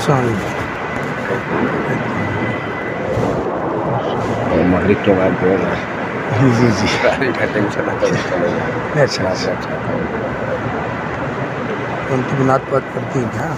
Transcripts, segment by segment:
مغرب کے بعد جو ہے جی جی گاڑی کا ٹینشن ہے تو چلے گا اچھا اچھا ان کی بنات بات کرتی ہیں کیا؟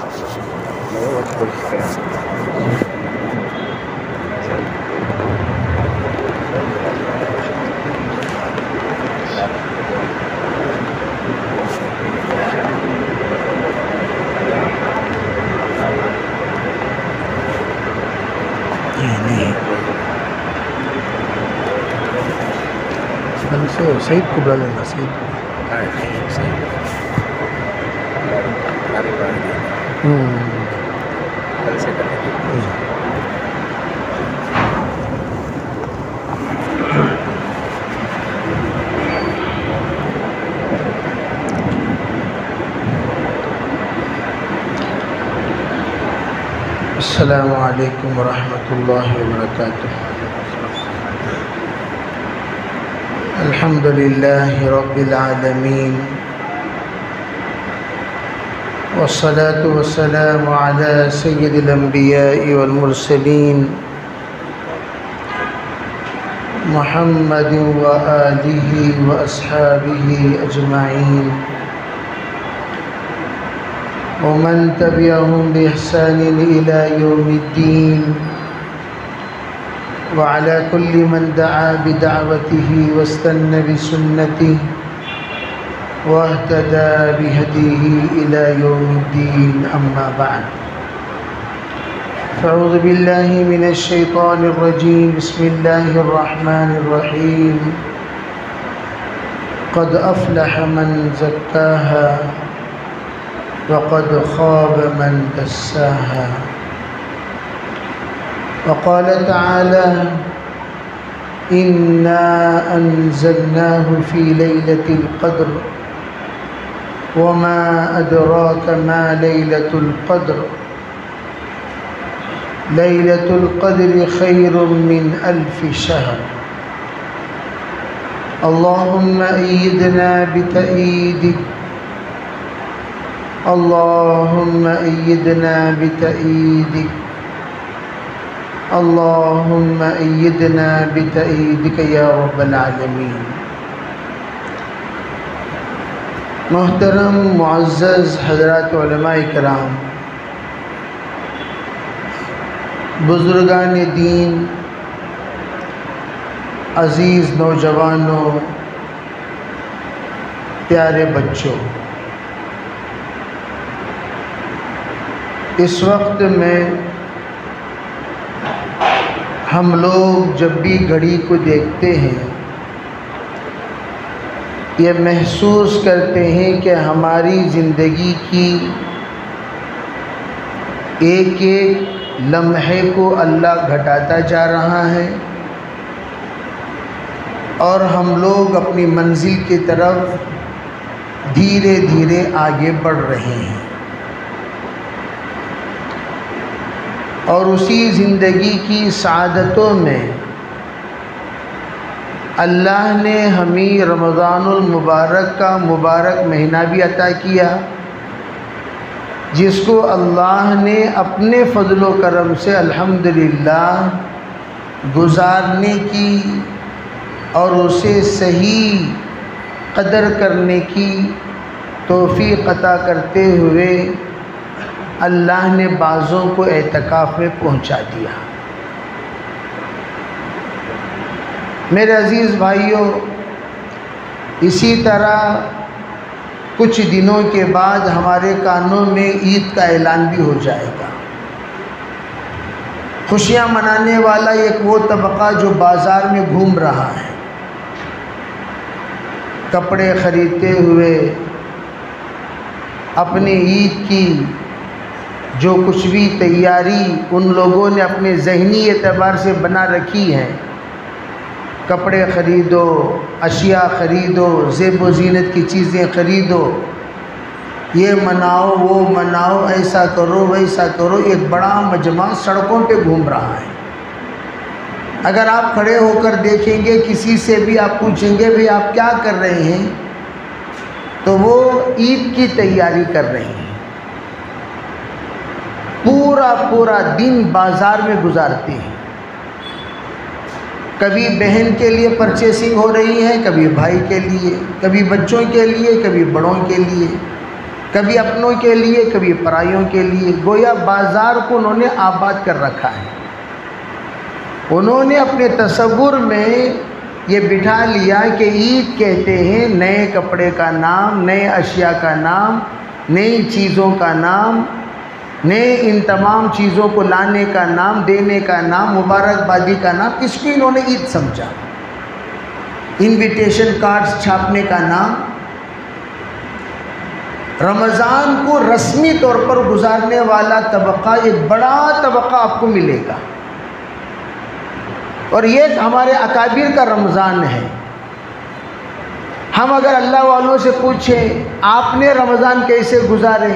سعید کو بلا لینا سعید السلام علیکم ورحمۃ اللہ وبرکاتہ الحمد للہ رب العالمین والصلاة والسلام على سید الانبیاء والمرسلین محمد وآلہ واصحابہ اجمعین ومن تبعهم بإحسان إلى يوم الدين وعلى كل من دعا بدعوته واستنى بسنته واهتدى بهديه إلى يوم الدين أما بعد فأعوذ بالله من الشيطان الرجيم بسم الله الرحمن الرحيم قد أفلح من زكاها وقد خاب من دساها وقال تعالى إنا أنزلناه في ليلة القدر وما أدراك ما ليلة القدر ليلة القدر خير من 1000 شهر اللهم أيدنا بتأييدك اللهم أيدنا بتأييدك اللهم أيدنا بتأييدك يا رب العالمين محترم معزز حضرات علماء کرام بزرگان دین عزیز نوجوانوں پیارے بچوں اس وقت میں ہم لوگ جب بھی گھڑی کو دیکھتے ہیں یہ محسوس کرتے ہیں کہ ہماری زندگی کی ایک ایک لمحے کو اللہ گھٹاتا جا رہا ہے اور ہم لوگ اپنی منزل کی طرف دھیرے دھیرے آگے بڑھ رہے ہیں اور اسی زندگی کی سعادتوں میں اللہ نے ہمیں رمضان المبارک کا مبارک مہینہ بھی عطا کیا جس کو اللہ نے اپنے فضل و کرم سے الحمدللہ گزارنے کی اور اسے صحیح قدر کرنے کی توفیق عطا کرتے ہوئے اللہ نے بعضوں کو اعتکاف میں پہنچا دیا۔ میرے عزیز بھائیوں، اسی طرح کچھ دنوں کے بعد ہمارے کانوں میں عید کا اعلان بھی ہو جائے گا۔ خوشیاں منانے والا ایک وہ طبقہ جو بازار میں گھوم رہا ہے، کپڑے خریدتے ہوئے اپنی عید کی جو کچھ بھی تیاری ان لوگوں نے اپنے ذہنی اعتبار سے بنا رکھی ہے، کپڑے خریدو، اشیاء خریدو، زیب و زینت کی چیزیں خریدو، یہ مناؤ وہ مناؤ، ایسا کرو ویسا کرو، ایک بڑا مجمع سڑکوں پہ گھوم رہا ہے۔ اگر آپ کھڑے ہو کر دیکھیں گے، کسی سے بھی آپ پوچھیں گے بھی آپ کیا کر رہے ہیں، تو وہ عید کی تیاری کر رہے ہیں۔ پورا پورا دن بازار میں گزارتے ہیں. کبھی بہن کے لیے پرچیسنگ ہو رہی ہے، کبھی بھائی کے لیے، کبھی بچوں کے لیے، کبھی بڑوں کے لیے، کبھی اپنوں کے لیے، کبھی پرائیوں کے لیے. گویا بازار کو انہوں نے آباد کر رکھا ہے. انہوں نے اپنے تصور میں یہ بٹھا لیا کہ عید کہتے ہیں نئے کپڑے کا نام، نئے اشیاء کا نام، نئی چیزوں کا نام، نئے ان تمام چیزوں کو لانے کا نام، دینے کا نام، مبارکبادی کا نام. اس کو انہوں نے عید سمجھا. انویٹیشن کارڈز چھاپنے کا نام. رمضان کو رسمی طور پر گزارنے والا طبقہ ایک بڑا طبقہ آپ کو ملے گا، اور یہ ہمارے اکابر کا رمضان ہے. ہم اگر اللہ والوں سے پوچھیں آپ نے رمضان کیسے گزارے؟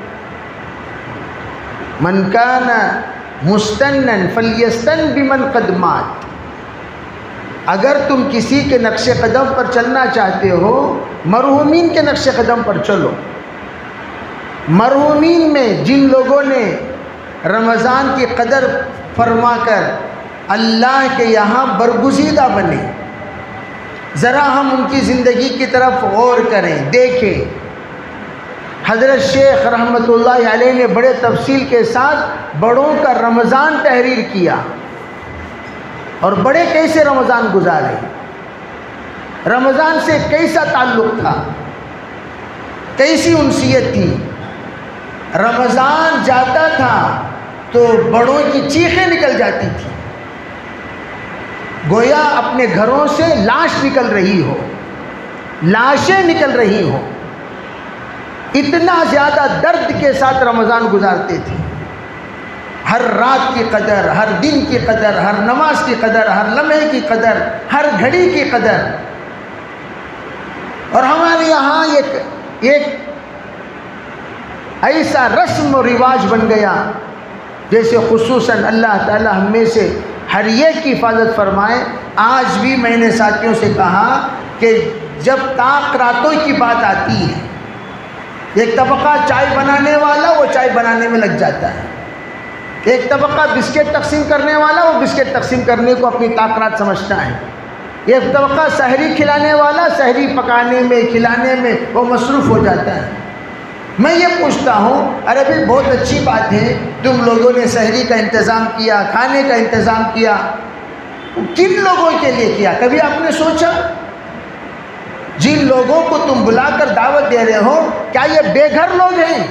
من کان مستنن فلیستن بمن قد مات. اگر تم کسی کے نقش قدم پر چلنا چاہتے ہو، مرحومین کے نقش قدم پر چلو. مرحومین میں جن لوگوں نے رمضان کی قدر فرما کر اللہ کے یہاں برگزیدہ بنے، ذرا ہم ان کی زندگی کی طرف غور کریں، دیکھیں. حضرت شیخ رحمۃ اللہ علیہ نے بڑے تفصیل کے ساتھ بڑوں کا رمضان تحریر کیا، اور بڑے کیسے رمضان گزارے، رمضان سے کیسا تعلق تھا، کیسی انسیت تھی. رمضان جاتا تھا تو بڑوں کی چیخیں نکل جاتی تھی، گویا اپنے گھروں سے لاش نکل رہی ہو، لاشیں نکل رہی ہوں. اتنا زیادہ درد کے ساتھ رمضان گزارتے تھے. ہر رات کی قدر، ہر دن کی قدر، ہر نماز کی قدر، ہر لمحے کی قدر، ہر گھڑی کی قدر. اور ہمارے یہاں ایک ایسا رسم و رواج بن گیا، جیسے خصوصاً اللہ تعالی ہم میں سے ہر ایک کی حفاظت فرمائے. آج بھی میں نے ساتھیوں سے کہا کہ جب طاق راتوں کی بات آتی ہے، ایک طبقہ چائے بنانے والا وہ چائے بنانے میں لگ جاتا ہے، ایک طبقہ بسکٹ تقسیم کرنے والا وہ بسکٹ تقسیم کرنے کو اپنی طاقت سمجھتا ہے، ایک طبقہ سحری کھلانے والا سحری پکانے میں کھلانے میں وہ مصروف ہو جاتا ہے. میں یہ پوچھتا ہوں، ارے بھائی بہت اچھی بات ہے تم لوگوں نے سحری کا انتظام کیا، کھانے کا انتظام کیا، کن لوگوں کے لیے کیا؟ کبھی آپ نے سوچا جن لوگوں کو تم بلا کر دعوت دے رہے ہو، کیا یہ بے گھر لوگ ہیں؟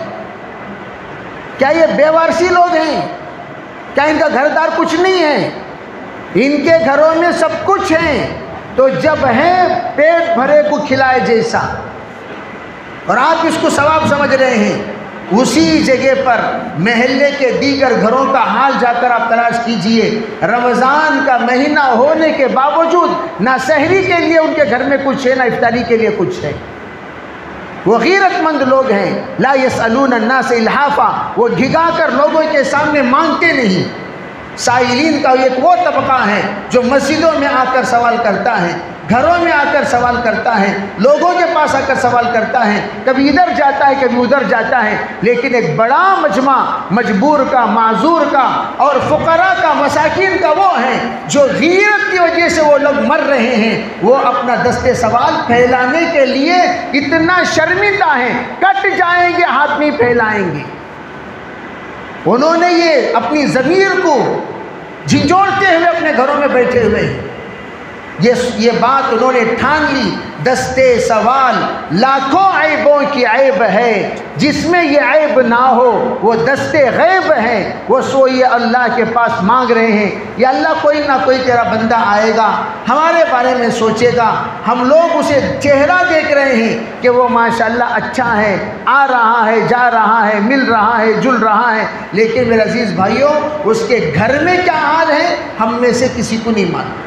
کیا یہ بے وارثی لوگ ہیں؟ کیا ان کا گھر دار کچھ نہیں ہے؟ ان کے گھروں میں سب کچھ ہے. تو جب ہے پیٹ بھرے کو کھلائے جیسا، اور آپ اس کو ثواب سمجھ رہے ہیں، اسی جگہ پر محلے کے دیگر گھروں کا حال جا کر آپ تلاش کیجئے. رمضان کا مہینہ ہونے کے باوجود نہ سحری کے لیے ان کے گھر میں کچھ ہے، نہ افطاری کے لیے کچھ ہے. وہ غیرت مند لوگ ہیں. لا یسألون الناس الحافا، وہ گھگا کر لوگوں کے سامنے مانگتے نہیں. سائلین کا ایک وہ طبقہ ہے جو مسجدوں میں آ کر سوال کرتا ہے، گھروں میں آ کر سوال کرتا ہے، لوگوں کے پاس آ کر سوال کرتا ہے، کبھی ادھر جاتا ہے کبھی ادھر جاتا ہے. لیکن ایک بڑا مجمع مجبور کا، معذور کا اور فقراء کا، مساکین کا وہ ہے جو غیرت کی وجہ سے وہ لوگ مر رہے ہیں. وہ اپنا دست سوال پھیلانے کے لیے اتنا شرمندہ ہیں، کٹ جائیں گے ہاتھ نہیں پھیلائیں گے. انہوں نے یہ اپنی ضمیر کو جھنجھوڑتے ہوئے اپنے گھروں میں بیٹھے ہوئے یہ بات انہوں نے ٹھان لی. دستے سوال لاکھوں عیبوں کی عیب ہے، جس میں یہ عیب نہ ہو وہ دستے غیب ہے. وہ سوئے اللہ کے پاس مانگ رہے ہیں، یا اللہ کوئی نہ کوئی تیرا بندہ آئے گا، ہمارے بارے میں سوچے گا. ہم لوگ اسے چہرہ دیکھ رہے ہیں کہ وہ ماشاءاللہ اچھا ہے، آ رہا ہے، جا رہا ہے، مل رہا ہے، جل رہا ہے. لیکن میرے عزیز بھائیوں، اس کے گھر میں کیا حال ہے ہم میں سے کسی کو نہیں معلوم.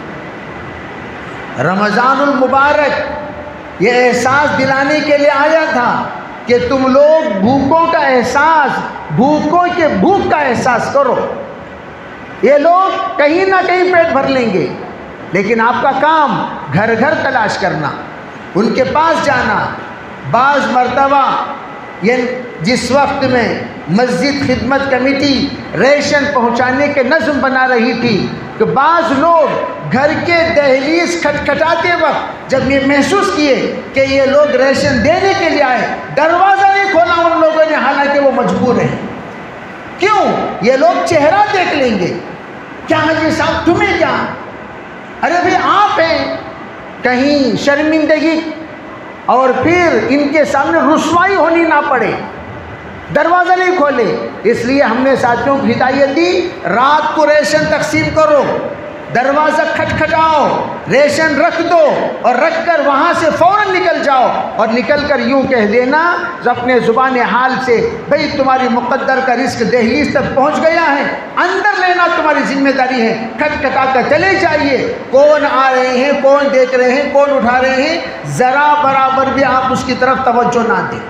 رمضان المبارک یہ احساس دلانے کے لیے آیا تھا کہ تم لوگ بھوکوں کا احساس، بھوکوں کے بھوک کا احساس کرو. یہ لوگ کہیں نہ کہیں پیٹ بھر لیں گے، لیکن آپ کا کام گھر گھر تلاش کرنا، ان کے پاس جانا. بعض مرتبہ یہ جس وقت میں مسجد خدمت کمیٹی ریشن پہنچانے کے نظم بنا رہی تھی کہ بعض لوگ گھر کے دہلیز کھٹکھٹاتے وقت جب یہ محسوس کیے کہ یہ لوگ ریشن دینے کے لیے آئے، دروازہ نہیں کھولا ان لوگوں نے، حالانکہ وہ مجبور ہیں۔ کیوں؟ یہ لوگ چہرہ دیکھ لیں گے، کیا حاجی صاحب تمہیں کیا، ارے بھئی آپ ہیں، کہیں شرمندگی اور پھر ان کے سامنے رسوائی ہونی نہ پڑے، دروازہ نہیں کھولے۔ اس لیے ہم نے ساتھیوں کو ہدایت دی، رات کو ریشن تقسیم کرو، دروازہ کھٹکھٹاؤ، ریشن رکھ دو اور رکھ کر وہاں سے فوراً نکل جاؤ، اور نکل کر یوں کہہ دینا اپنے زبان حال سے، بھئی تمہاری مقدر کا رزق دہلیز تک پہنچ گیا ہے، اندر لینا تمہاری ذمہ داری ہے، کھٹکھٹا کر چلے جائیے، کون آ رہے ہیں، کون دیکھ رہے ہیں، کون اٹھا رہے ہیں، ذرا برابر بھی آپ اس کی طرف توجہ نہ دیں۔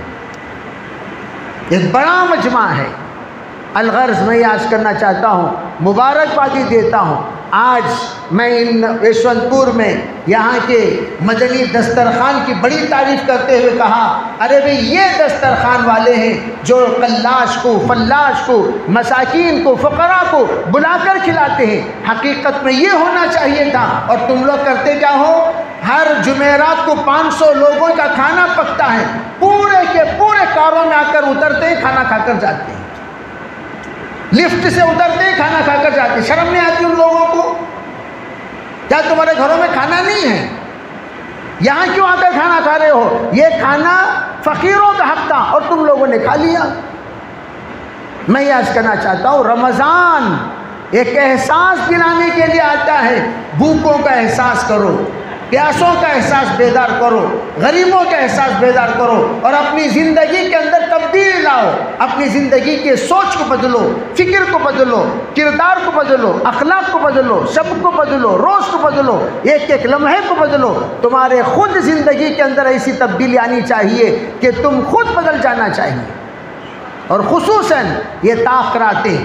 ایک بڑا مجمع ہے۔ الغرض میں یہ عرض کرنا چاہتا ہوں، مبارکبادی دیتا ہوں، آج میں یشونت پور میں یہاں کے مدنی دسترخوان کی بڑی تعریف کرتے ہوئے کہا، ارے بھئی یہ دسترخوان والے ہیں جو قلاش کو، فلاش کو، مساکین کو، فقراء کو بلا کر کھلاتے ہیں۔ حقیقت میں یہ ہونا چاہیے تھا، اور تم لوگ کرتے کیا ہو؟ ہر جمعرات کو 500 لوگوں کا کھانا پکتا ہے، پورے کے پورے کاروں میں آ کر اترتے ہیں، کھانا کھا کر جاتے ہیں، لفٹ سے اترتے ہیں، کھانا کھا کر جاتے ہیں۔ شرم نہیں آتی ان لوگوں کو؟ کیا تمہارے گھروں میں کھانا نہیں ہے؟ یہاں کیوں آ کر کھانا کھا رہے ہو؟ یہ کھانا فقیروں کا حق تھا اور تم لوگوں نے کھا لیا۔ میں یہ عرض کرنا چاہتا ہوں، رمضان ایک احساس دلانے کے لیے آتا ہے، بھوکوں کا احساس کرو، پیاسوں کا احساس بیدار کرو، غریبوں کا احساس بیدار کرو، اور اپنی زندگی کے اندر تبدیلی لاؤ، اپنی زندگی کے سوچ کو بدلو، فکر کو بدلو، کردار کو بدلو، اخلاق کو بدلو، شب کو بدلو، روز کو بدلو، ایک ایک لمحے کو بدلو۔ تمہارے خود زندگی کے اندر ایسی تبدیلی آنی چاہیے کہ تم خود بدل جانا چاہیے۔ اور خصوصاً یہ تاخراتیں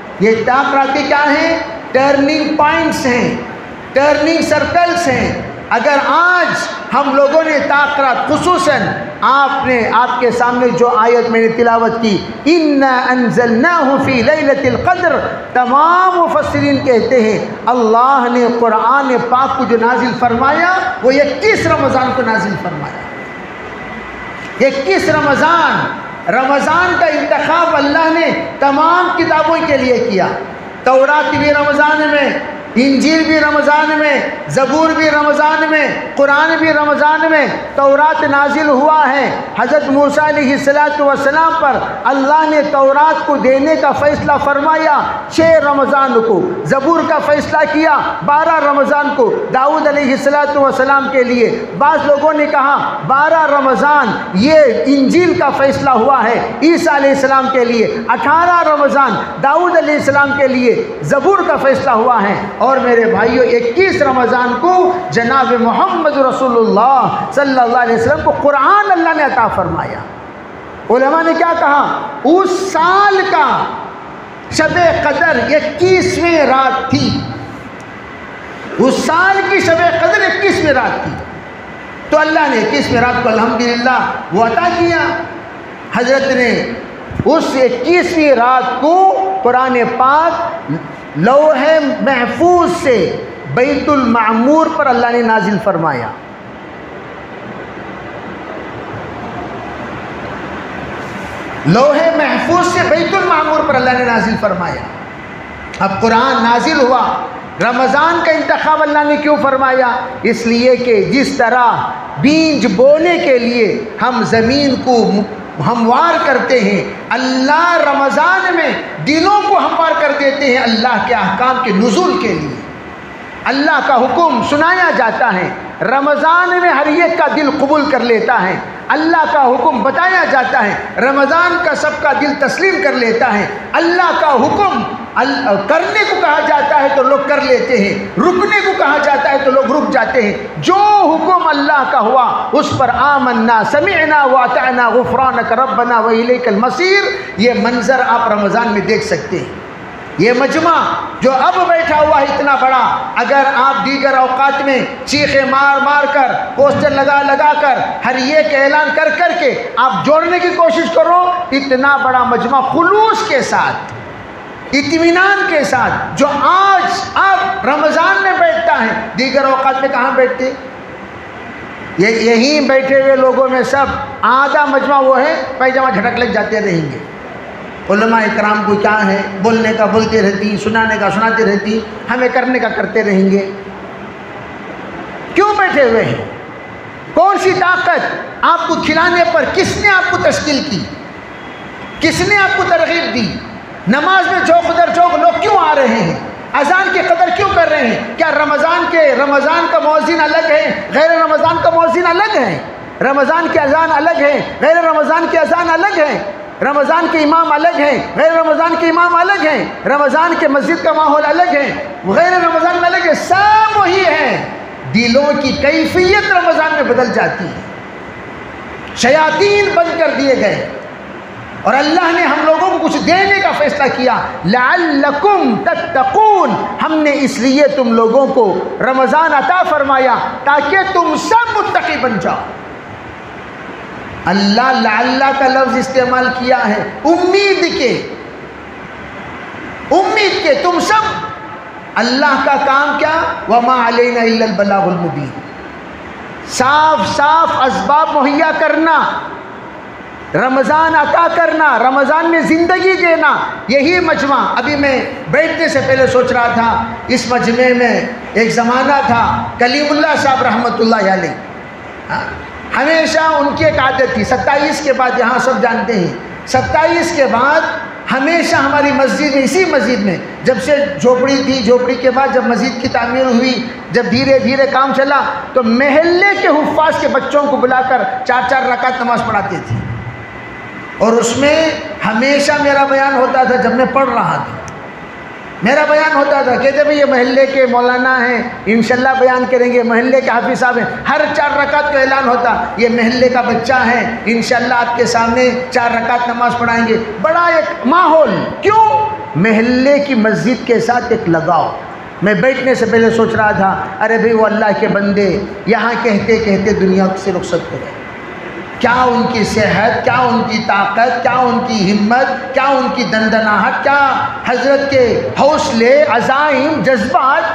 کیا ہیں؟ ٹرننگ پوائنٹس ہیں، ٹرننگ سرکلز ہیں۔ اگر آج ہم لوگوں نے تاخرات، خصوصاً آپ کے سامنے جو آیت میں نے تلاوت کی، اِنَّا أَنزَلْنَاهُ فِي لَيْلَةِ الْقَدْرِ، تمام مفسرین کہتے ہیں اللہ نے قرآن پاک کو جو نازل فرمایا وہ 21 رمضان کو نازل فرمایا۔ 21 رمضان کا انتخاب اللہ نے تمام کتابوں کے لیے کیا۔ تورات بھی رمضان میں، انجیل بھی رمضان میں، زبور بھی رمضان میں، قرآن بھی رمضان میں۔ تورات نازل ہوا ہے حضرت موسیٰ علیہ السلام پر، اللہ نے تورات کو دینے کا فیصلہ فرمایا 6 رمضان کو، زبور کا فیصلہ کیا 12 رمضان کو داؤد علیہ السلام کے لیے۔ بعض لوگوں نے کہا 12 رمضان یہ انجیل کا فیصلہ ہوا ہے عیسیٰ علیہ السلام کے لیے، 18 رمضان داؤد علیہ السلام کے لیے زبور کا فیصلہ ہوا ہے۔ اور میرے بھائیوں 21 رمضان کو جناب محمد رسول اللہ صلی اللہ علیہ وسلم کو قرآن اللہ نے عطا فرمایا۔ علماء نے کیا کہا؟ اس سال کا شب قدر 21ویں رات تھی، اس سال کی شب قدر 21ویں رات تھی، تو اللہ نے 21ویں رات کو الحمدللہ وہ عطا کیا۔ حضرت نے اس 21ویں رات کو قرآن پاک لوح محفوظ سے بیت المعمور پر اللہ نے نازل فرمایا۔ لوح محفوظ سے بیت المعمور پر اللہ نے نازل فرمایا۔ اب قرآن نازل ہوا، رمضان کا انتخاب اللہ نے کیوں فرمایا؟ اس لیے کہ جس طرح بیج بونے کے لیے ہم زمین کو ہموار کرتے ہیں، اللہ رمضان میں دلوں کو ہموار کر دیتے ہیں اللہ کے احکام کے نزول کے لیے۔ اللہ کا حکم سنایا جاتا ہے، رمضان میں ہر ایک کا دل قبول کر لیتا ہے۔ اللہ کا حکم بتایا جاتا ہے، رمضان کا سب کا دل تسلیم کر لیتا ہے۔ اللہ کا حکم کرنے کو کہا جاتا ہے تو لوگ کر لیتے ہیں، رکنے کو کہا جاتا ہے تو لوگ رک جاتے ہیں۔ جو حکم اللہ کا ہوا اس پر آمنا سمعنا واطعنا غفرانک ربنا والیک المصیر، یہ منظر آپ رمضان میں دیکھ سکتے ہیں۔ یہ مجمع جو اب بیٹھا ہوا ہے اتنا بڑا، اگر آپ دیگر اوقات میں چیخیں مار مار کر، پوسٹر لگا لگا کر، ہر ایک اعلان کر کر کے آپ جوڑنے کی کوشش کرو، اتنا بڑا مجمع خلوص کے ساتھ، اطمینان کے ساتھ، جو آج اب رمضان میں بیٹھتا ہے، دیگر اوقات میں کہاں بیٹھتے؟ یہیں بیٹھے ہوئے لوگوں میں سب آدھا مجمع وہ ہے پیجامہ جھٹک لگ جاتے رہیں گے۔ علماء اکرام کو کیا ہے، بولنے کا بولتے رہتی، سنانے کا سناتے رہتی، ہمیں کرنے کا کرتے رہیں گے۔ کیوں بیٹھے ہوئے ہیں؟ کون سی طاقت آپ کو کھلانے پر، کس نے آپ کو تشکیل کی، کس نے آپ کو ترغیب دی؟ نماز میں چوک در چوک لوگ کیوں آ رہے ہیں؟ اذان کی قدر کیوں کر رہے ہیں؟ کیا رمضان کا مؤذن الگ ہے، غیر رمضان کا مؤذن الگ ہے؟ رمضان کی اذان الگ ہے، غیر رمضان کی اذان الگ ہے؟ رمضان کے امام الگ ہیں، غیر رمضان کے امام الگ ہیں؟ رمضان کے مسجد کا ماحول الگ ہے، غیر رمضان میں الگ ہے؟ سب وہی ہیں، دلوں کی کیفیت رمضان میں بدل جاتی ہے، شیاطین بند کر دیے گئے، اور اللہ نے ہم لوگوں کو کچھ دینے کا فیصلہ کیا، لعلکم تتقون، ہم نے اس لیے تم لوگوں کو رمضان عطا فرمایا تاکہ تم سب متقی بن جاؤ۔ اللہ لعلہ کا لفظ استعمال کیا ہے امید کے تم سب، اللہ کا کام کیا؟ وما علینا الا البلاغ المبین، صاف صاف اسباب مہیا کرنا، رمضان عطا کرنا، رمضان میں زندگی دینا، یہی مجمع۔ ابھی میں بیٹھنے سے پہلے سوچ رہا تھا، اس مجمع میں ایک زمانہ تھا، کلیم اللہ صاحب رحمۃ اللہ علیہ، ہمیشہ ان کی ایک عادت تھی، 27 کے بعد، یہاں سب جانتے ہیں 27 کے بعد ہمیشہ ہماری مسجد میں، اسی مسجد میں، جب سے جھوپڑی تھی، جھوپڑی کے بعد جب مسجد کی تعمیر ہوئی، جب دھیرے دھیرے کام چلا، تو محلے کے حفاظ کے بچوں کو بلا کر 4 رکعت نماز پڑھاتے تھے، اور اس میں ہمیشہ میرا بیان ہوتا تھا۔ جب میں پڑھ رہا تھا میرا بیان ہوتا تھا، کہتے بھئی یہ محلے کے مولانا ہیں، انشاءاللہ بیان کریں گے، محلے کے حافظ صاحب ہیں، ہر 4 رکعت کا اعلان ہوتا، یہ محلے کا بچہ ہے، انشاءاللہ آپ کے سامنے 4 رکعت نماز پڑھائیں گے۔ بڑا ایک ماحول، کیوں؟ محلے کی مسجد کے ساتھ ایک لگاؤ۔ میں بیٹھنے سے پہلے سوچ رہا تھا، ارے بھئی وہ اللہ کے بندے یہاں کہتے کہتے دنیا سے رخصت ہو گئے، کیا ان کی صحت، کیا ان کی طاقت، کیا ان کی ہمت، کیا ان کی دندناہٹ، کیا حضرت کے حوصلے، عزائم، جذبات۔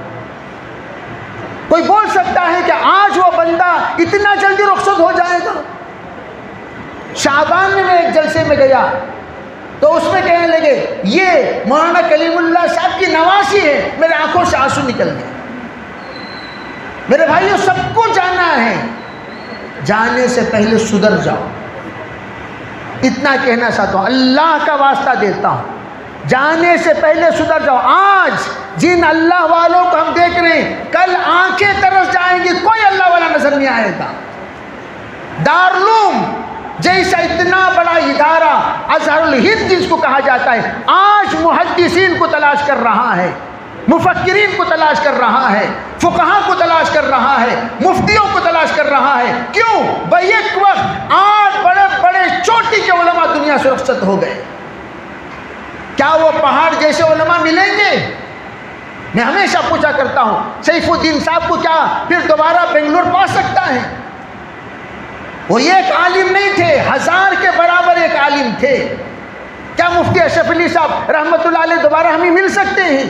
کوئی بول سکتا ہے کہ آج وہ بندہ اتنا جلدی رخصت ہو جائے گا؟ شعبان میں ایک جلسے میں گیا تو اس میں کہنے لگے یہ مولانا کلیم اللہ صاحب کی نواسی ہے، میرے آنکھوں سے آنسو نکل گئے۔ میرے بھائیوں، سب کو جانا ہے، جانے سے پہلے سدھر جاؤ، اتنا کہنا چاہتا ہوں، اللہ کا واسطہ دیتا ہوں، جانے سے پہلے سدھر جاؤ۔ آج جن اللہ والوں کو ہم دیکھ رہے ہیں، کل آنکھیں ترس جائیں گی، کوئی اللہ والا نظر نہیں آئے گا۔ دارالعلوم جیسا اتنا بڑا ادارہ، ازہر الہند جس کو کہا جاتا ہے، آج محدثین کو تلاش کر رہا ہے، مفکرین کو تلاش کر رہا ہے، فقہاء کو تلاش کر رہا ہے، مفتیوں کو تلاش کر رہا ہے۔ کیوں؟ بیک وقت 8 بڑے بڑے چوٹی کے علماء دنیا سے رخصت ہو گئے، کیا وہ پہاڑ جیسے علماء ملیں گے؟ میں ہمیشہ پوچھا کرتا ہوں، سیف الدین صاحب کو کیا پھر دوبارہ بنگلور پا سکتا ہے؟ وہ ایک عالم نہیں تھے، 1000 کے برابر ایک عالم تھے۔ کیا مفتی اشرف علی صاحب رحمۃ اللہ علیہ دوبارہ ہمیں مل سکتے ہیں؟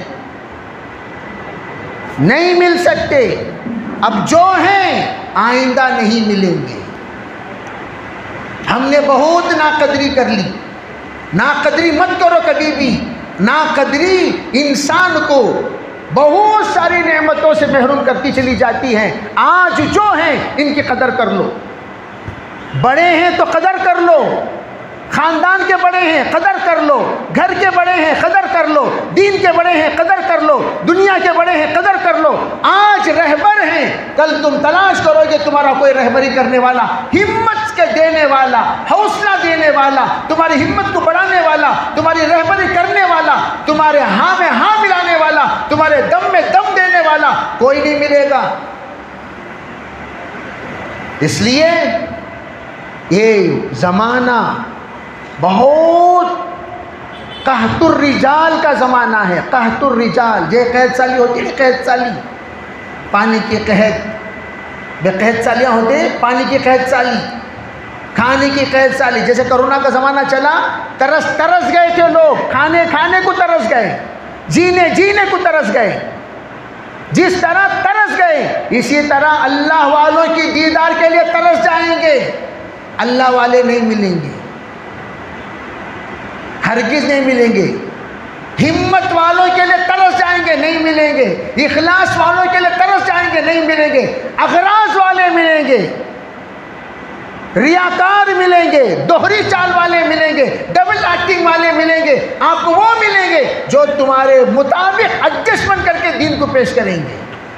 نہیں مل سکتے۔ اب جو ہیں آئندہ نہیں ملیں گے۔ ہم نے بہت ناقدری کر لی، ناقدری مت کرو کبھی بھی۔ ناقدری انسان کو بہت ساری نعمتوں سے محروم کرتی چلی جاتی ہے۔ آج جو ہیں ان کی قدر کر لو، بڑے ہیں تو قدر کر لو، خاندان کے بڑے ہیں قدر کر لو، گھر کے بڑے ہیں قدر کر لو، دین کے بڑے ہیں قدر کر لو، دنیا کے بڑے ہیں قدر کر لو۔ آج رہبر ہیں، کل تم تلاش کرو گے تمہارا کوئی رہبری کرنے والا، ہمت کے دینے والا، حوصلہ دینے والا، تمہاری ہمت کو بڑھانے والا، تمہاری رہبری کرنے والا، تمہارے ہاں میں ہاں ملانے والا، تمہارے دم میں دم دینے والا کوئی نہیں ملے گا۔ اس لیے یہ زمانہ بہت قحط الرجال کا زمانہ ہے، قحط الرجال، جو قحط سالی ہوتی ہے، قحط سالی، پانی کی قحط، بے قحط سالیاں ہوتے ہیں، پانی کی قحط سالی، کھانے کی قحط سالی. جیسے کرونا کا زمانہ چلا، ترس گئے تھے لوگ، کھانے کو ترس گئے، جینے کو ترس گئے. جس طرح ترس گئے اسی طرح اللہ والوں کی دیدار کے لیے ترس جائیں گے. اللہ والے نہیں ملیں گے، ہرگز نہیں ملیں گے. ہمت والوں کے لیے ترس جائیں گے، نہیں ملیں گے. اخلاص والوں کے لیے ترس جائیں گے، نہیں ملیں گے. اغراض والے ملیں گے، ریاکار ملیں گے، دوہری چال والے ملیں گے، ڈبل ایکٹنگ والے ملیں گے. آپ کو وہ ملیں گے جو تمہارے مطابق ایڈجسٹمنٹ کر کے دین کو پیش کریں گے.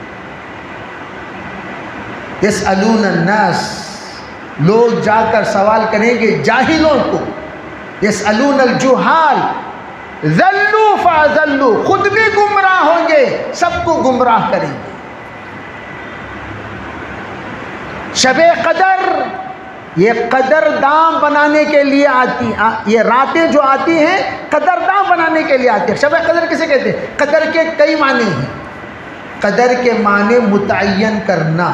یسألون الناس، لوگ جا کر سوال کریں گے جاہلوں کو. یسألون الجہال ذلوا فاذلوا، خود بھی گمراہ ہوں گے، سب کو گمراہ کریں گے. شب قدر یہ قدردان بنانے کے لیے آتی، یہ راتیں جو آتی ہیں قدردان بنانے کے لیے آتی ہیں. شب قدر کسے کہتے ہیں؟ قدر کے کئی معنی ہیں. قدر کے معنی متعین کرنا.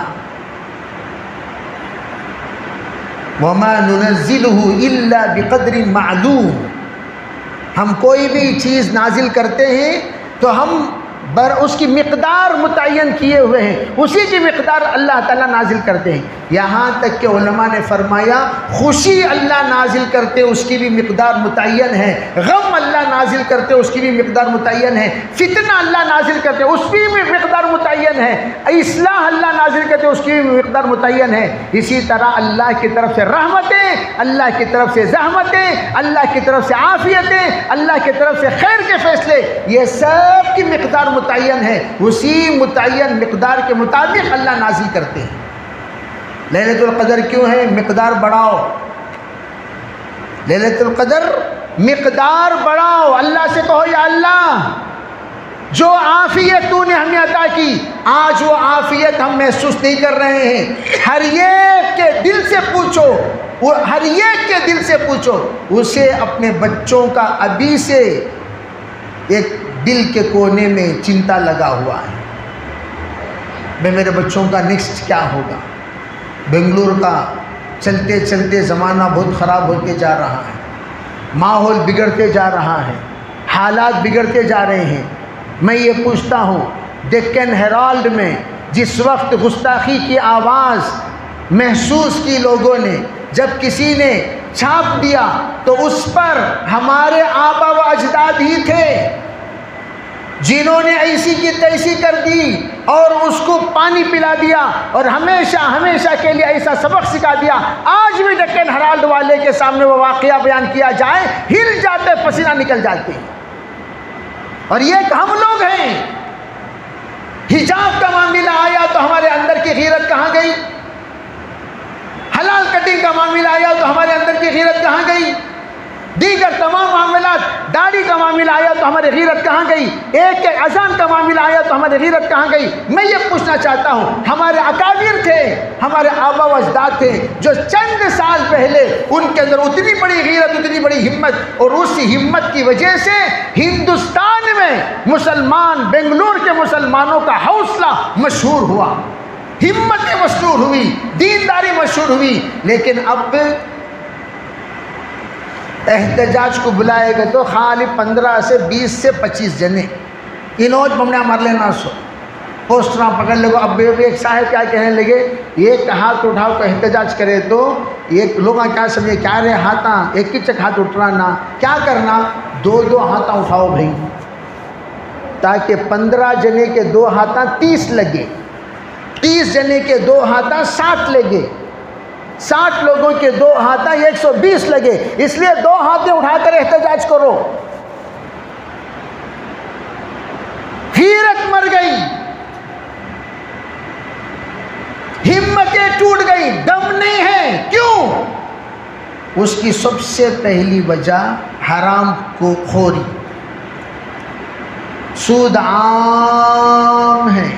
وَمَا نُنَزِّلُهُ إِلَّا بِقَدْرٍ مَعْلُومٍ، ہم کوئی بھی چیز نازل کرتے ہیں تو ہم اس کی مقدار متعین کیے ہوئے ہیں، اسی کی مقدار اللہ تعالیٰ نازل کرتے ہیں. یہاں تک کہ علماء نے فرمایا خوشی اللہ نازل کرتے اس کی بھی مقدار متعین ہے، غم اللہ نازل کرتے اس کی بھی مقدار متعین ہے، فتنہ اللہ نازل کرتے اس کی بھی مقدار متعین ہے، اصلاح اللہ نازل کرتے اس کی بھی مقدار متعین ہے. اسی طرح اللہ کی طرف سے رحمتیں، اللہ کی طرف سے زحمتیں، اللہ کی طرف سے عافیتیں، اللہ کی طرف سے خیر کے فیصلے، یہ سب کی مقدار متعین ہے. اسی متعین مقدار کے مطابق اللہ نازل کرتے ہیں. لیلۃ القدر کیوں ہے؟ مقدار بڑھاؤ. لیلۃ القدر مقدار بڑھاؤ. اللہ سے کہو یا اللہ جو عافیت تو نے ہمیں عطا کی، آج وہ عافیت ہم محسوس نہیں کر رہے ہیں. ہر ایک کے دل سے پوچھو، ہر ایک کے دل سے پوچھو، اسے اپنے بچوں کا ابھی سے ایک دل کے کونے میں چنتا لگا ہوا ہے. میں میرے بچوں کا نیکسٹ کیا ہوگا؟ بنگلور کا چلتے چلتے زمانہ بہت خراب ہوتے جا رہا ہے، ماحول بگڑتے جا رہا ہے، حالات بگڑتے جا رہے ہیں. میں یہ پوچھتا ہوں، ڈیکن ہیرالڈ میں جس وقت گستاخی کی آواز محسوس کی لوگوں نے، جب کسی نے چھاپ دیا تو اس پر ہمارے آبا و اجداد ہی تھے جنہوں نے ایسی کی تیسی کر دی اور اس کو پانی پلا دیا اور ہمیشہ ہمیشہ کے لیے ایسا سبق سکھا دیا. آج بھی ڈیکن ہیرالڈ والے کے سامنے وہ واقعہ بیان کیا جائے، ہل جاتے، پسینہ نکل جاتے ہیں. اور یہ ہم لوگ ہیں. حجاب کا معاملہ آیا تو ہمارے اندر کی غیرت کہاں گئی؟ حلال کٹنگ کا معاملہ آیا تو ہمارے اندر کی غیرت کہاں گئی؟ دیگر تمام معاملات، داڑھی کا معاملہ آیا تو ہماری غیرت کہاں گئی؟ ایک اذان کا معاملہ آیا تو ہماری غیرت کہاں گئی؟ میں یہ پوچھنا چاہتا ہوں، ہمارے اکابر تھے، ہمارے آبا و اجداد تھے جو چند سال پہلے ان کے اندر اتنی بڑی غیرت، اتنی بڑی ہمت، اور اس ہمت کی وجہ سے ہندوستان میں مسلمان، بنگلور کے مسلمانوں کا حوصلہ مشہور ہوا، ہمت مشہور ہوئی، دینداری مشہور ہوئی. لیکن اب احتجاج کو بلائے گا تو خالی 15 سے 20 سے 25 جنے انوج بمنے مر لینا سو پوسٹراں پکڑ لگو. اب ایک صاحب کیا کہنے لگے، ایک ہاتھ اٹھاؤ تو احتجاج کرے تو ایک لوگاں کیا سمجھے، کیا رہے ہاتھاں ایک ہی چک ہاتھ اٹھانا، کیا کرنا 2 ہاتھاں اٹھاؤ بھائی، تاکہ 15 جنے کے 2 ہاتھاں 30 لگے، 30 جنے کے 2 ہاتھاں 60 لگے، 60 لوگوں کے 2 ہاتھاں 120 لگے. اس لیے 2 ہاتھیں اٹھا کر احتجاج کرو. غیرت مر گئی، ہمتیں ٹوٹ گئی، دم نہیں ہے. کیوں؟ اس کی سب سے پہلی وجہ حرام کو خوری. سود عام ہے،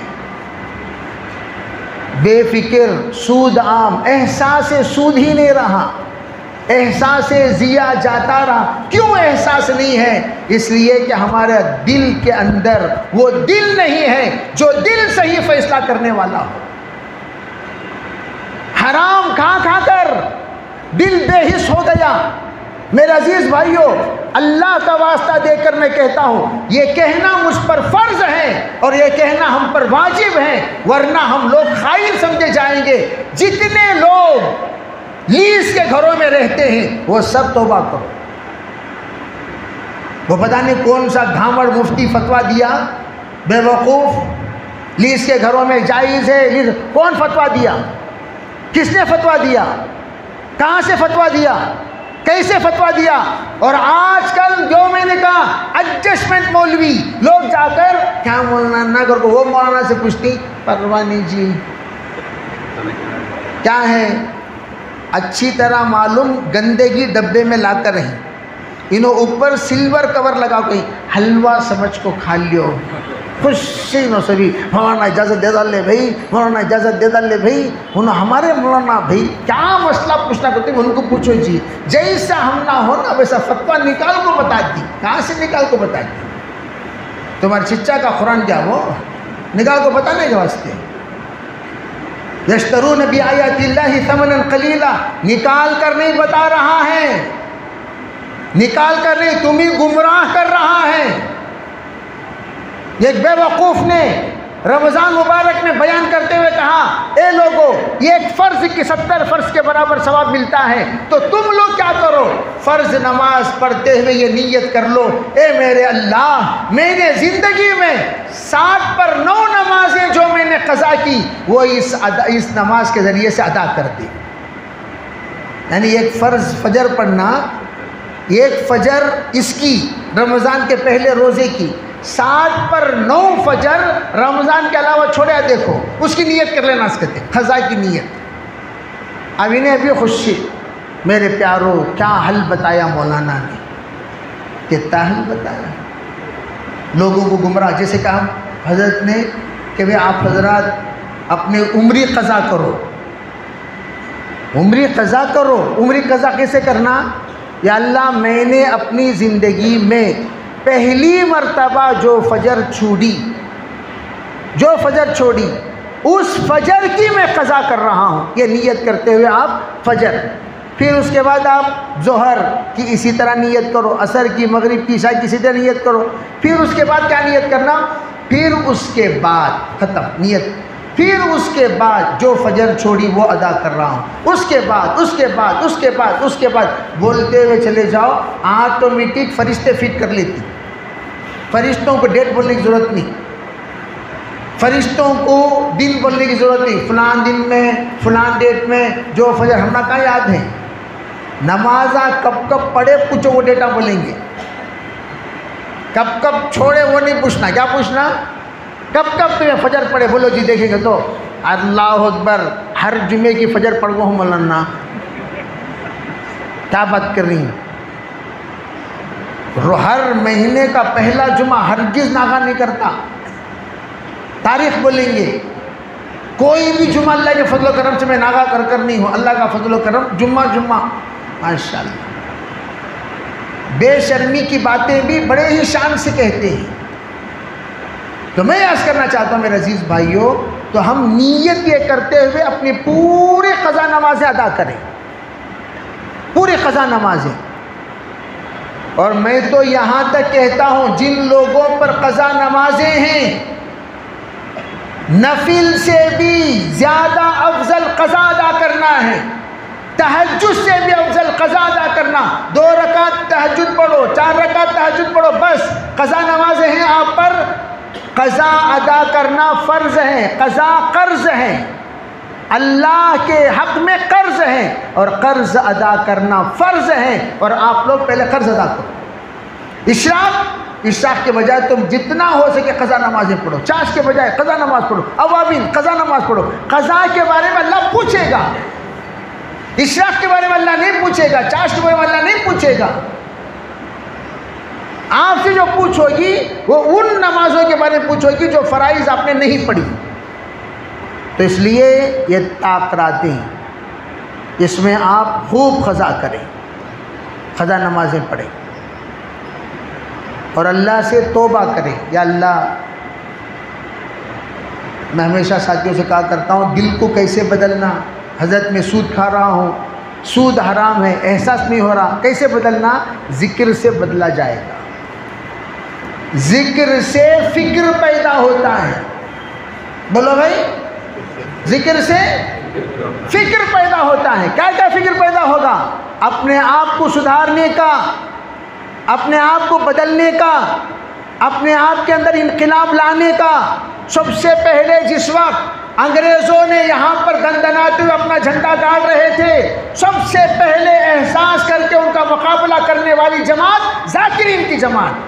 بے فکر، سود عام، احساس سود ہی نہیں رہا. احساس ضیا جاتا رہا. کیوں احساس نہیں ہے؟ اس لیے کہ ہمارے دل کے اندر وہ دل نہیں ہے جو دل صحیح فیصلہ کرنے والا ہو. حرام کھا کھا کر دل بے حس ہو گیا. میرے عزیز بھائیو، اللہ کا واسطہ دے کر میں کہتا ہوں، یہ کہنا مجھ پر فرض ہے اور یہ کہنا ہم پر واجب ہے، ورنہ ہم لوگ خائن سمجھے جائیں گے. جتنے لوگ لیز کے گھروں میں رہتے ہیں وہ سب توبہ کرو. وہ پتہ نہیں کون سا گھامڑ مفتی فتویٰ دیا، بے وقوف، لیز کے گھروں میں جائز ہے. لیز کون فتویٰ دیا؟ کس نے فتویٰ دیا؟ کہاں سے فتویٰ دیا؟ کیسے فتویٰ دیا؟ اور آج کل جو میں نے کہا ایڈجسٹمنٹ مولوی، لوگ جا کر کیا مولانا کر کو، وہ مولانا سے پوچھتی پروانی جی کیا ہے؟ اچھی طرح معلوم گندگی ڈبے میں لا کر رہی، انہوں اوپر سلور کور لگا کے حلوہ سمجھ کو کھا لیو، خوشی نو سبھی مولانا اجازت دے ڈالے بھائی، مولانا اجازت دے ڈالے بھائی. انہوں ہمارے مولانا بھائی کیا مسئلہ پوچھنا کرتے ہیں، ان کو پوچھو جی، جیسا ہم نہ ہونا ویسا فتویٰ نکال کو بتا دی. کہاں سے نکال کو بتا دی؟ تمہارے چچا کا قرآن کیا وہ نکال کو بتانے کے واسطے؟ یشترون بآیات اللہ ثمنا قلیلا، نکال کر نہیں بتا رہا ہے، نکال کر نہیں، تمہیں گمراہ کر رہا ہے. ایک بے وقوف نے رمضان مبارک میں بیان کرتے ہوئے کہا، اے لوگو یہ ایک فرض کی 70 فرض کے برابر ثواب ملتا ہے، تو تم لوگ کیا کرو، فرض نماز پڑھتے ہوئے یہ نیت کر لو، اے میرے اللہ، میں نے زندگی میں 60 پر 9 نمازیں جو میں نے قضا کی وہ اس نماز کے ذریعے سے ادا کر دی. یعنی ایک فرض فجر پڑھنا، ایک فجر اس کی رمضان کے پہلے روزے کی، 60 پر 9 فجر رمضان کے علاوہ چھوڑے، دیکھو اس کی نیت کر لینا، اس کہتے ہیں قضا کی نیت. اب انہیں ابھی خوشی، میرے پیاروں کیا حل بتایا مولانا نے، کتنا حل بتایا لوگوں کو گمراہ. جیسے کہا حضرت نے کہ بھئی آپ حضرات اپنے عمری قضا کرو، عمری قضا کرو. عمری قضا کیسے کرنا؟ یا اللہ میں نے اپنی زندگی میں پہلی مرتبہ جو فجر چھوڑی اس فجر کی میں قضا کر رہا ہوں، یہ نیت کرتے ہوئے آپ فجر، پھر اس کے بعد آپ ظہر کی اسی طرح نیت کرو، عصر کی، مغرب کی، عشاء کی اسی طرح نیت کرو. پھر اس کے بعد کیا نیت کرنا؟ پھر اس کے بعد ختم نیت، پھر اس کے بعد جو فجر چھوڑی وہ ادا کر رہا ہوں، اس کے بعد بولتے ہوئے چلے جاؤ. آٹومیٹک فرشتے فٹ کر لیتی، فرشتوں کو ڈیٹ بولنے کی ضرورت نہیں، فرشتوں کو دن بولنے کی ضرورت نہیں. فلان دن میں فلان ڈیٹ میں جو فجر، ہم نے کہا یاد ہے، نمازہ کب پڑھے پوچھو وہ ڈیٹا بولیں گے، کب چھوڑے وہ نہیں پوچھنا. کیا پوچھنا؟ کب تمہیں فجر پڑھے، بولو جی دیکھیں گے تو اللہ اکبر ہر جمعے کی فجر پڑھ گو ہوں مولانا، کیا بات کر رہی ہیں؟ ہر مہینے کا پہلا جمعہ ہرگز ناغا نہیں کرتا، تاریخ بولیں گے. کوئی بھی جمعہ اللہ کے فضل و کرم سے میں ناغا کر نہیں ہوں، اللہ کا فضل و کرم جمعہ ماشاءاللہ. بے شرمی کی باتیں بھی بڑے ہی شان سے کہتے ہیں. تو میں عرض کرنا چاہتا ہوں میرے عزیز بھائیوں، تو ہم نیت یہ کرتے ہوئے اپنی پوری قضا نمازیں ادا کریں، پوری قضا نمازیں. اور میں تو یہاں تک کہتا ہوں جن لوگوں پر قضا نمازیں ہیں، نفل سے بھی زیادہ افضل قضا ادا کرنا ہے، تہجد سے بھی افضل قضا ادا کرنا. 2 رکعت تہجد پڑھو، 4 رکعت تہجد پڑھو، بس قضا نمازیں ہیں آپ پر. قضا ادا کرنا فرض ہے، قضا قرض ہے، اللہ کے حق میں قرض ہے، اور قرض ادا کرنا فرض ہے. اور آپ لوگ پہلے قرض ادا کرو. اشراق کے بجائے تم جتنا ہو سکے قضا نمازیں پڑھو، چاش کے بجائے قضا نماز پڑھو، اوابین قضا نماز پڑھو. قضا کے بارے میں اللہ پوچھے گا، اشراق کے بارے میں اللہ نہیں پوچھے گا، چاش کے بارے میں اللہ نہیں پوچھے گا. آپ سے جو پوچھو گی وہ ان نمازوں کے بارے میں پوچھو گی جو فرائض آپ نے نہیں پڑھی. تو اس لیے یہ تاکراتیں اس میں آپ خوب قضا کریں، قضا نمازیں پڑھیں اور اللہ سے توبہ کریں، یا اللہ، میں ہمیشہ ساتھیوں سے کہا کرتا ہوں دل کو کیسے بدلنا، حضرت میں سود کھا رہا ہوں، سود حرام ہے، احساس نہیں ہو رہا، کیسے بدلنا؟ ذکر سے بدلا جائے گا۔ ذکر سے فکر پیدا ہوتا ہے، بولو بھائی، ذکر سے فکر پیدا ہوتا ہے۔ کیا کیا فکر پیدا ہوگا؟ اپنے آپ کو سدھارنے کا، اپنے آپ کو بدلنے کا، اپنے آپ کے اندر انقلاب لانے کا۔ سب سے پہلے جس وقت انگریزوں نے یہاں پر دندناتے ہوئے اپنا جھنڈا گاڑ رہے تھے، سب سے پہلے احساس کر کے ان کا مقابلہ کرنے والی جماعت ذاکرین کی جماعت،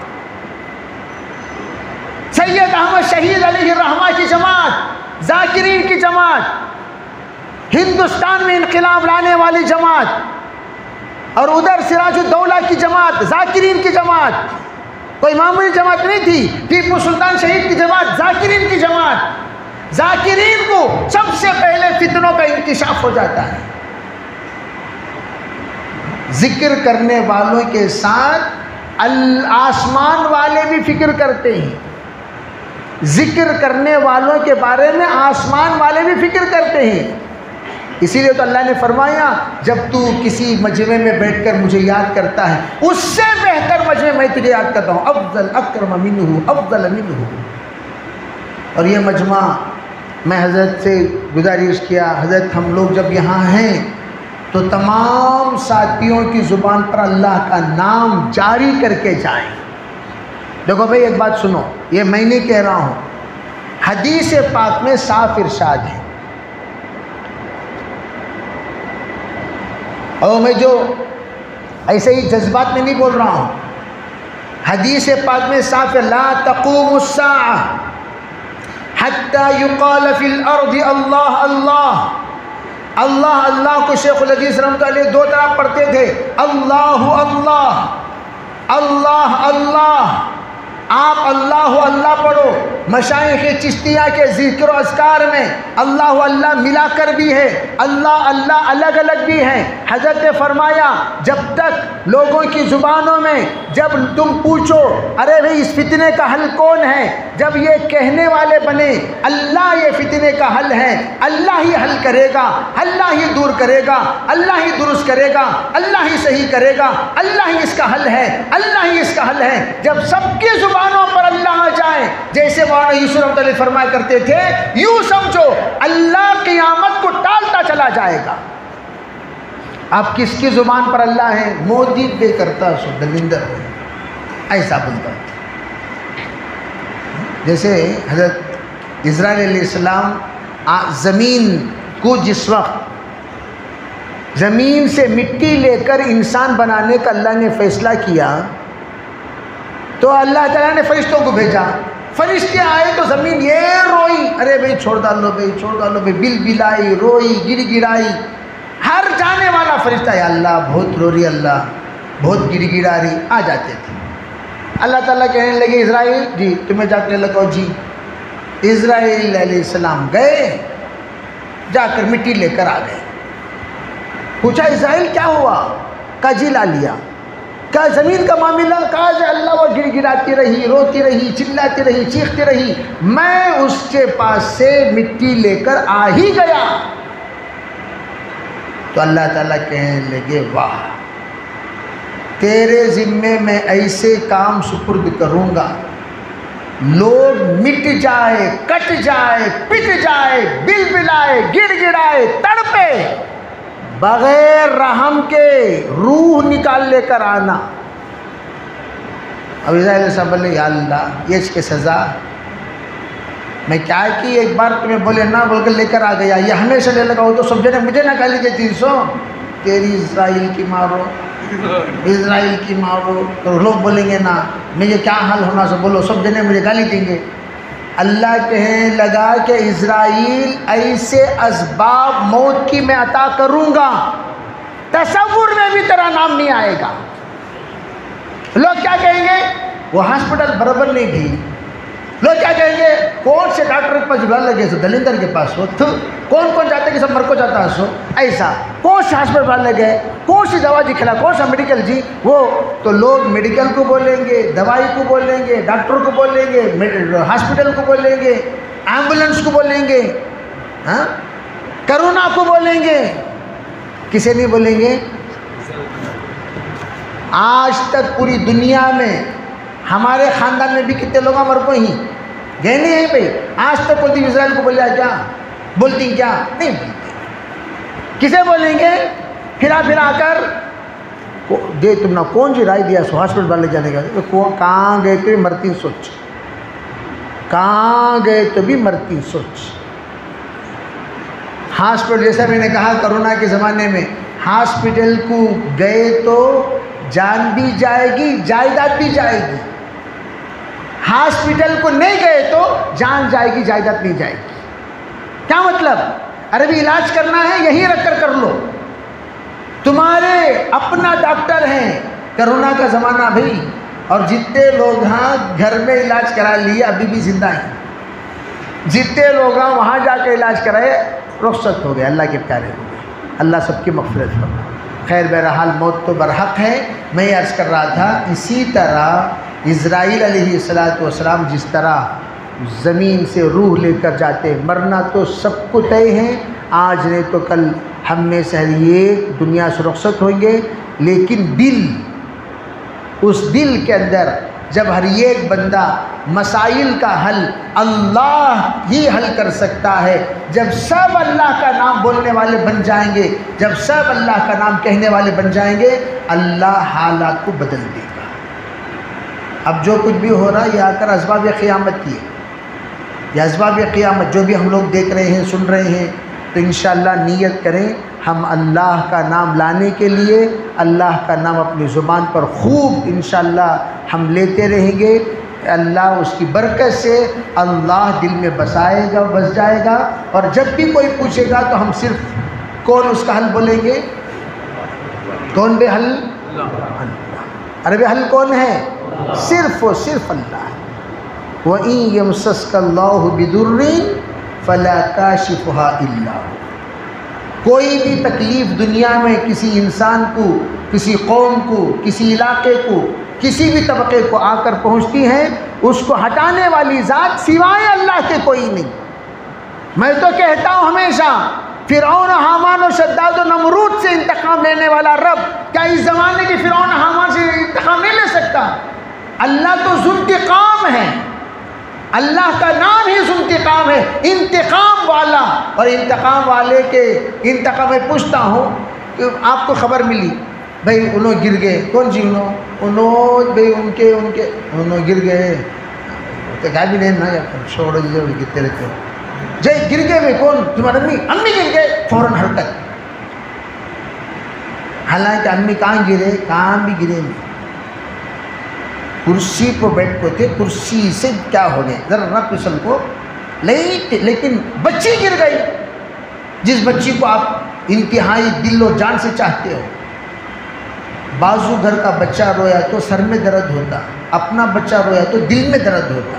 سید احمد شہید علیہ الرحمہ کی جماعت، ذاکرین کی جماعت، ہندوستان میں انقلاب لانے والی جماعت، اور ادھر سراج الدولہ کی جماعت، ذاکرین کی جماعت، کوئی معمولی جماعت نہیں تھی، ٹیپو سلطان شہید کی جماعت، ذاکرین کی جماعت۔ ذاکرین کو سب سے پہلے فتنوں کا انکشاف ہو جاتا ہے۔ ذکر کرنے والوں کے ساتھ آسمان والے بھی فکر کرتے ہیں، ذکر کرنے والوں کے بارے میں آسمان والے بھی فکر کرتے ہیں۔ اسی لیے تو اللہ نے فرمایا جب تو کسی مجمع میں بیٹھ کر مجھے یاد کرتا ہے، اس سے بہتر مجمع میں تجھے یاد کرتا ہوں، افضل اکرم منہ افضل منہ۔ اور یہ مجمع میں حضرت سے گزارش کیا، حضرت ہم لوگ جب یہاں ہیں تو تمام ساتھیوں کی زبان پر اللہ کا نام جاری کر کے جائیں۔ دیکھو بھائی ایک بات سنو، یہ میں نہیں کہہ رہا ہوں، حدیث پاک میں صاف ارشاد ہے، اور میں جو ایسے ہی جذبات میں نہیں بول رہا ہوں، حدیث پاک میں صاف ہے، لا تقوم الساعہ حتی یقال فی الارض اللہ اللہ۔ اللہ اللہ کو شیخ الحدیث رحمۃ اللہ علیہ دو طرح پڑھتے تھے، اللہ اللہ، اللہ اللہ۔ آپ اللہ اللہ پڑھو، مشائخ چشتیہ کے ذکر و اذکار میں اللہ اللہ ملا کر بھی ہے، اللہ اللہ الگ الگ بھی ہیں۔ حضرت نے فرمایا جب تک لوگوں کی زبانوں میں جب تم پوچھو ارے بھئی اس فتنے کا حل کون ہے، جب یہ کہنے والے بنے اللہ یہ فتنے کا حل ہے، اللہ ہی حل کرے گا، اللہ ہی دور کرے گا، اللہ ہی درست کرے گا، اللہ ہی صحیح کرے گا، اللہ ہی اس کا حل ہے، اللہ ہی اس کا حل ہے، جب سب کی زبانوں پر اللہ آ جائے، جیسے مولانا یوسف رحمۃ اللہ فرمایا کرتے تھے، یوں سمجھو اللہ قیامت کو ٹالتا چلا جائے گا۔ آپ کس کی زبان پر اللہ ہے؟ مودی بے کرتا سو دلندر ہے، ایسا بولتا ہے۔ جیسے حضرت اسرائیل علیہ السلام زمین کو جس وقت زمین سے مٹی لے کر انسان بنانے کا اللہ نے فیصلہ کیا تو اللہ تعالیٰ نے فرشتوں کو بھیجا، فرشتے آئے تو زمین یہ روئی، ارے بھئی چھوڑ ڈالو بھئی، چھوڑ ڈالو بھئی، بل بلائی، روئی، گڑ گڑائی، ہر جانے والا فرشتہ یا اللہ بہت رو رہی، اللہ بہت گڑ گڑا رہی، آ جاتے تھے۔ اللہ تعالیٰ کہنے لگے اسرائیل جی تمہیں جانے لگاؤ جی۔ اسرائیل علیہ السلام گئے، جا کر مٹی لے کر آ گئے۔ پوچھا اسرائیل کیا ہوا؟ کہا جی لا لیا۔ کہا زمین کا معاملہ؟ کہا جی اللہ وہ گڑ گڑاتی رہی، روتی رہی، چلاتی رہی، چیختی رہی، میں اس کے پاس سے مٹی لے کر آ ہی گیا۔ تو اللہ تعالیٰ کہنے لگے واہ، تیرے ذمے میں ایسے کام سپرد کروں گا لوگ مٹ جائے، کٹ جائے، پٹ جائے، بل بلائے، گڑ گڑائے، تڑپے، بغیر رحم کے روح نکال لے کر آنا۔ اب اسرائیل صاحب بولے یا اللہ یہ اس کے سزا میں کیا کی، ایک بار تمہیں بولے نہ بول کر لے کر آ گیا، یہ ہمیشہ لے لگا ہو تو سب جنے مجھے نہ گالی دے 300 تیری اسرائیل کی مارو، اسرائیل کی مارو، تو لوگ بولیں گے نا میں یہ کیا حال ہونا، سب بولو سب جنے مجھے گالی دیں گے۔ اللہ کہنے لگا کہ اسرائیل ایسے اسباب موت کی میں عطا کروں گا تصور میں بھی تیرا نام نہیں آئے گا۔ لوگ کیا کہیں گے؟ وہ ہاسپٹل برابر نہیں تھی، لوگ کیا کہیں گے؟ کون سے ڈاکٹر کے پاس جبرائیل لگے سو دلندر کے پاس ہو تو کون کون جاتے کہ سب مر کو جاتا سو ایسا کون سے ہاسپٹل لگے کون سی دوا جی کھلا کون سا میڈیکل جی وہ تو لوگ میڈیکل کو بولیں گے دوائی کو بولیں گے ڈاکٹر کو بولیں گے ہاسپٹل کو بولیں گے ایمبولینس کو بولیں گے ہاں کرونا کو بولیں گے کسے نہیں بولیں گے؟ آج تک پوری دنیا میں ہمارے خاندان میں بھی کتنے لوگ مر کو ہی گئے نہیں ہیں بھائی آج تک بولتی اسرائیل کو بولیا کیا بولتی کیا نہیں بولتی کسے بولیں گے؟ پھرا کر دے تم نہ کون جی رائے دیا سو ہاسپٹل والے جانے کا کہاں گئے تو بھی مرتی سوچ کہاں گئے تو بھی مرتی سوچ ہاسپٹل جیسا میں نے کہا کرونا کے زمانے میں ہاسپٹل کو گئے تو جان بھی جائے گی جائیداد بھی جائے گی ہاسپٹل کو نہیں گئے تو جان جائے گی جائیداد نہیں جائے گی کیا مطلب؟ ارے بھی علاج کرنا ہے یہیں رکھ کر لو تمہارے اپنا ڈاکٹر ہیں کرونا کا زمانہ بھائی اور جتنے لوگ ہاں گھر میں علاج کرا لیے ابھی بھی زندہ ہیں جتنے لوگ ہاں وہاں جا کے علاج کرائے رخصت ہو گئے اللہ کے پیارے ہو گئے اللہ سب کی مغفرت فرمائے خیر بہرحال موت تو برحق ہے میں یہ عرض کر رہا تھا اسی طرح اسرائیل علیہ السلام جس طرح زمین سے روح لے کر جاتے مرنا تو سب کو طے ہے آج نہیں تو کل ہم میں سے ہر ایک دنیا سے رخصت ہوئیں گے لیکن دل اس دل کے اندر جب ہر ایک بندہ مسائل کا حل اللہ ہی حل کر سکتا ہے جب سب اللہ کا نام بولنے والے بن جائیں گے جب سب اللہ کا نام کہنے والے بن جائیں گے اللہ حالات کو بدل دے گا اب جو کچھ بھی ہو رہا ہے یہ آ کر اسباب قیامت کی ہے یہ اسباب قیامت جو بھی ہم لوگ دیکھ رہے ہیں سن رہے ہیں تو انشاءاللہ نیت کریں ہم اللہ کا نام لانے کے لیے اللہ کا نام اپنی زبان پر خوب انشاءاللہ ہم لیتے رہیں گے اللہ اس کی برکت سے اللہ دل میں بسائے گا بس جائے گا اور جب بھی کوئی پوچھے گا تو ہم صرف کون اس کا حل بولیں گے کون بے حل اللہ ارے بے حل کون ہے صرف و صرف اللہ وَإِن يَمْسَسْكَ اللَّهُ بِضُرٍّ فَلَا كَاشِفُهَا إِلَّا هُوَ کوئی بھی تکلیف دنیا میں کسی انسان کو کسی قوم کو کسی علاقے کو کسی بھی طبقے کو آ کر پہنچتی ہے اس کو ہٹانے والی ذات سوائے اللہ کے کوئی نہیں میں تو کہتا ہوں ہمیشہ فرعون حامان و شداد و نمرود سے انتقام لینے والا رب کیا اس زمانے کے فرعون حامان سے انتقام نہیں لے سکتا؟ اللہ تو ذو انتقام ہے اللہ کا نام ہی ذو انتقام ہے انتقام والا اور انتقام والے کے انتقام میں پوچھتا ہوں کہ آپ کو خبر ملی بھائی انہوں گر گئے کون جی انہوں بھائی ان کے انہوں گر گئے تو کیا بھی نہیں نا چھوڑو جو گرتے رہتے ہو جی گر گئے بھائی کون تمہارے امی گر گئے فوراً حرکت حالانکہ امی کہاں گرے کہاں بھی گرے نہیں کرسی پر بیٹھ کو تھے کرسی سے کیا ہو گئے ذرا نہ پسل کو لیکن بچی گر گئی جس بچی کو آپ انتہائی دل و جان سے چاہتے ہو بازو گھر کا بچہ رویا تو سر میں درد ہوتا اپنا بچہ رویا تو دل میں درد ہوتا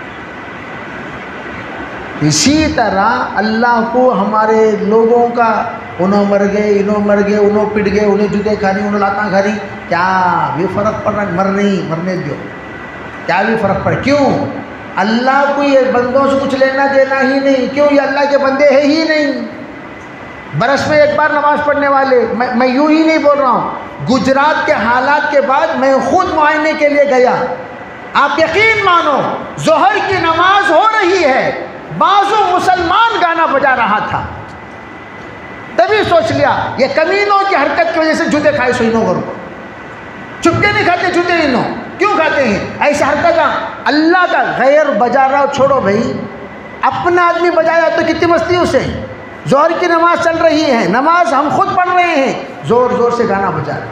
اسی طرح اللہ کو ہمارے لوگوں کا انہوں مر گئے انہوں پٹ گئے انہیں جوتے کھانی انہوں لاتا کھانی کیا بھی فرق پڑ رہا مرنے دو کیا بھی فرق پڑ کیوں اللہ کو یہ بندوں سے کچھ لینا دینا ہی نہیں کیوں یہ اللہ کے بندے ہیں ہی نہیں برس میں ایک بار نماز پڑھنے والے میں یوں ہی نہیں بول رہا ہوں گجرات کے حالات کے بعد میں خود معائنے کے لیے گیا آپ یقین مانو ظہر کی نماز ہو رہی ہے بعضوں مسلمان گانا بجا رہا تھا تبھی سوچ لیا یہ کمینوں کی حرکت کی وجہ سے جوتے کھائے سو انہوں گھر کو چپکے نہیں کھاتے جوتے انہوں کیوں کھاتے ہیں ایسا حرکت اللہ کا غیر بجا رہا چھوڑو بھائی اپنا آدمی بجایا تو کتنی مستی اسے ظہر کی نماز چل رہی ہے نماز ہم خود پڑھ رہے ہیں زور زور سے گانا بجا رہے ہیں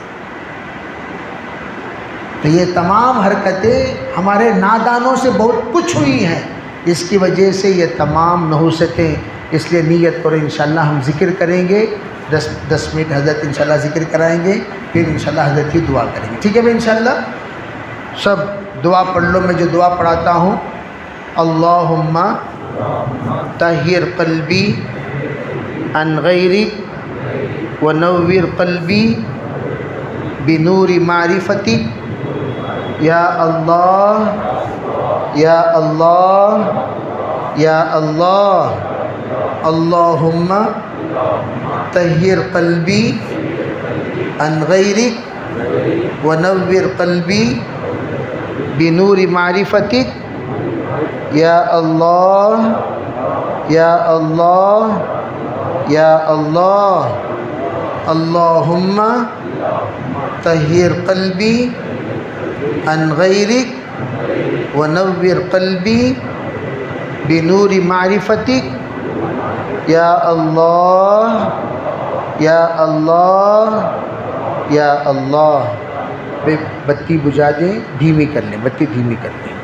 تو یہ تمام حرکتیں ہمارے نادانوں سے بہت کچھ ہوئی ہیں اس کی وجہ سے یہ تمام نحوستیں اس لیے نیت کرو انشاءاللہ ہم ذکر کریں گے 10 منٹ حضرت انشاءاللہ ذکر کرائیں گے پھر انشاءاللہ حضرت کی دعا کریں گے ٹھیک ہے بھائی انشاءاللہ سب دعا پڑھ لو میں جو دعا پڑھاتا ہوں اللہم طہر قلبی عن غیرک ونور قلبی بنور معرفتک یا اللہ یا اللہ یا اللہ اللہم طہر قلبی عن غیرک ونور قلبی بنور معرفتک یا اللہ یا اللہ یا اللہ اللہم طہر قلبی عن غیرک ونور قلبی بنور معرفتک یا اللہ یا اللہ یا اللہ۔ بتی بجھا دیں، دھیمی کر لیں، بتی دھیمی کر لیں۔